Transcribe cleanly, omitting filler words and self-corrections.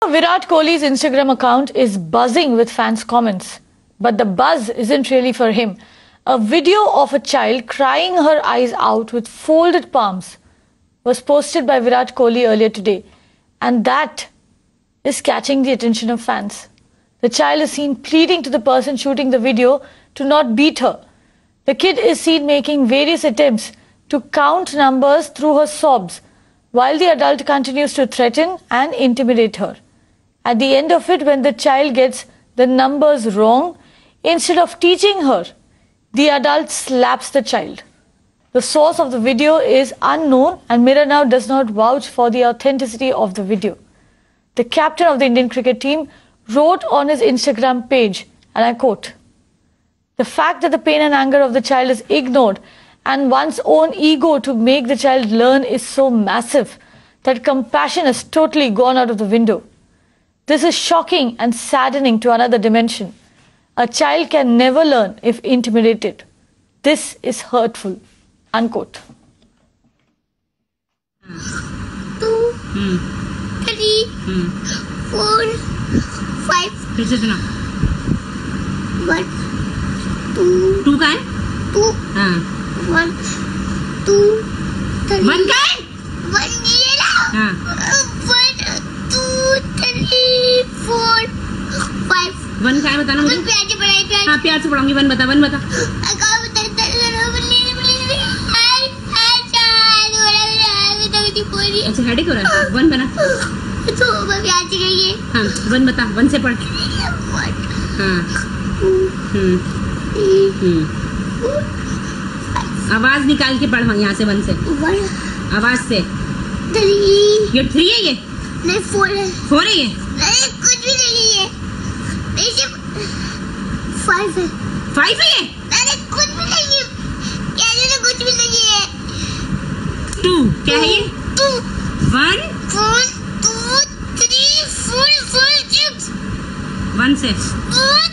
Virat Kohli's Instagram account is buzzing with fans' comments. But the buzz isn't really for him. A video of a child crying her eyes out with folded palms was posted by Virat Kohli earlier today. And that is catching the attention of fans. The child is seen pleading to the person shooting the video to not beat her. The kid is seen making various attempts to count numbers through her sobs, while the adult continues to threaten and intimidate her. At the end of it, when the child gets the numbers wrong, instead of teaching her, the adult slaps the child. The source of the video is unknown and Mirror Now does not vouch for the authenticity of the video. The captain of the Indian cricket team wrote on his Instagram page, and I quote, "The fact that the pain and anger of the child is ignored and one's own ego to make the child learn is so massive that compassion has totally gone out of the window. This is shocking and saddening to another dimension. A child can never learn if intimidated. This is hurtful." Unquote. 2, 3, 4, 5. फिर से सुना. 1, 2. 2 का है? 2. हाँ. 1, 2, 3. 1 का है? 1 ये ना. हाँ. 1, 2, 3, 4, 5. 1 का है बताना मुझे. प्यार से पढ़ाई प्यार. हाँ प्यार से पढ़ाऊंगी. 1 बता. 1 बता. अच्छा हेडेक हो रहा है. 1 बना. तो प्यार से कहिए. हाँ 1 बता. 1 से पढ़. 1. हाँ. 2, 3, 4. आवाज निकाल के पढ़ यहाँ से. 1 से 1. आवाज से. 3. ये 3 है. ये नहीं 4 है. 4 है. ये नहीं कुछ भी नहीं है. ऐसे 5 है. 5 है. ये नहीं कुछ भी नहीं है. कहने तो कुछ भी नहीं है. 2 क्या है ये? 2. 1 1, 2, 3, 4, 5, 6. 1 से. 1,